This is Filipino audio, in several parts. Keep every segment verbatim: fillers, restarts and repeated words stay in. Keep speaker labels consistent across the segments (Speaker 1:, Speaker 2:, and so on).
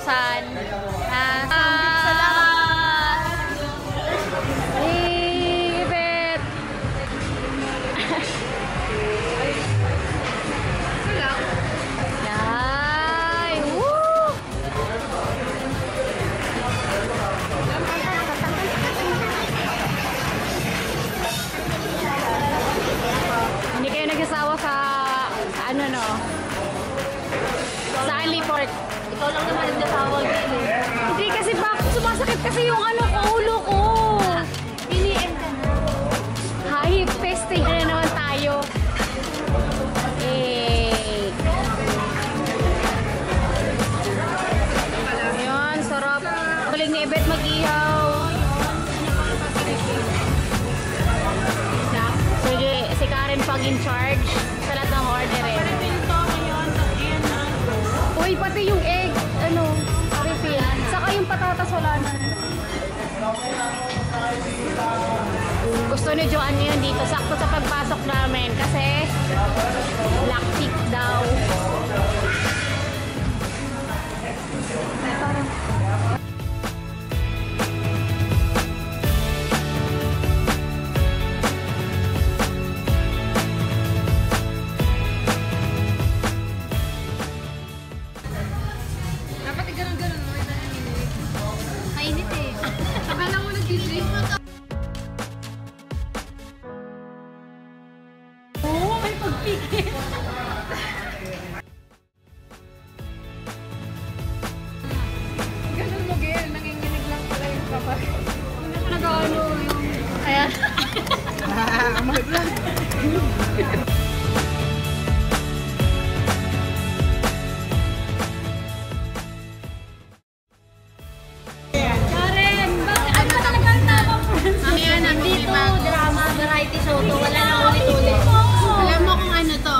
Speaker 1: thousand. Ah, Ibet! Yay! Woo! Hindi kayo nagsasawa sa, sa ano no? Sa Aliport. Ikaw lang naman ang nasawa din eh. Hindi kasi bakit sumasakit kasi yung ano ko, ulo ko. Piliin ka na. Hay, peste na naman tayo. Eh. Ayun, sarap. Galing ni Ibet mag-ihaw. So, si Karen pag in charge sa lahat ng orderin. Uy, pati yung egg, ano, refill. Saka yung patatas wala na. Gusto ni Joanne ngayon dito, sakto sa pagpasok namin kasi lactic daw. Mainit eh. Akala mo nag-drink mo to. Oo, may pagpikit. Ganun mo, Gail. Nanginginig lang pala yung kapag. Nag-ano yung... Ayan. Ah, mahal. Soto, wala na ulit-ulit. Alam mo kung ano to.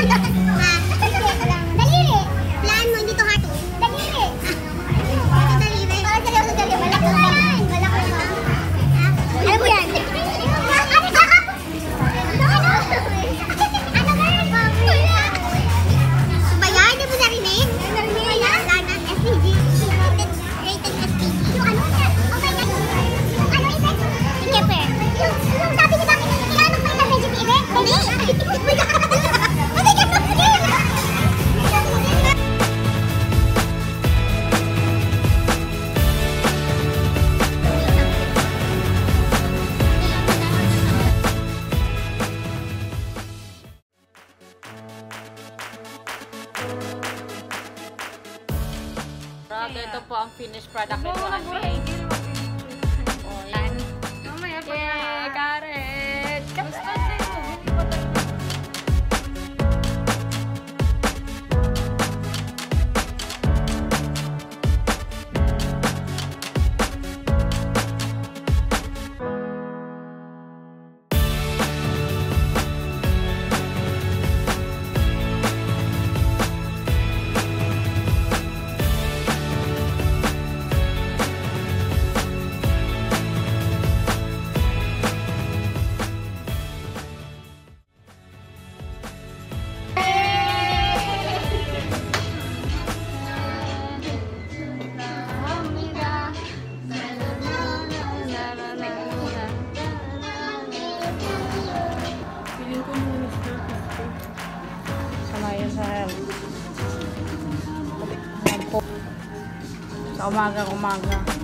Speaker 1: Daliri! Plan mo, hindi to hati. Daliri! Daliri? Oo, seryoso, daliri. Malak mo yan. Malak mo yan. Ano mo yan? Ano ba? Ano ba? Ba yan? Hindi mo narinig? Narinig? Wala na. S P G. Rated S P G. Yung ano yan? Okay na. Yung ano effect? Yung Kemper. Yung sabi ni bakit? Ito po ang finished product nito. Oh, yan. Mamaya pa na. Karen! Kamusta sa'yo? Sa umaga-umaga.